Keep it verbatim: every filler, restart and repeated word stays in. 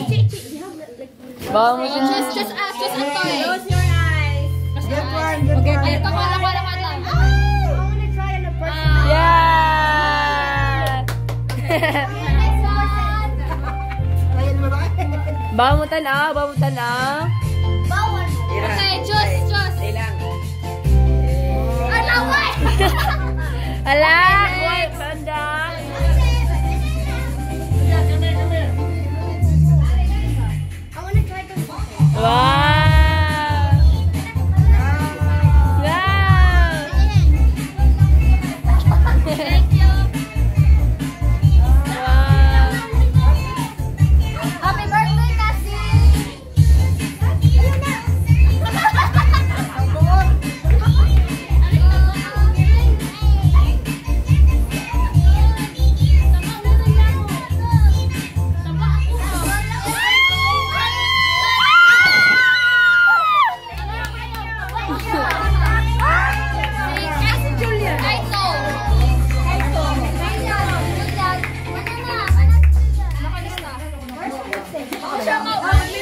Bawa mo siya. Just, just, uh, just a toy. Close your eyes. Good one, good Okay, one. ay, pakala, pakala, pakala. I wanna try on the first one. Yeah! Next one. Ayan mo ba? Bawa mo tanaw, bawa mo tanaw. Bawal. Okay, just, just. Ilang. Ala, what? Ala! Wait, panda! I wanna try the first one. Wow! Wow! Thank you. Wow! Happy birthday, Cassie! Julian.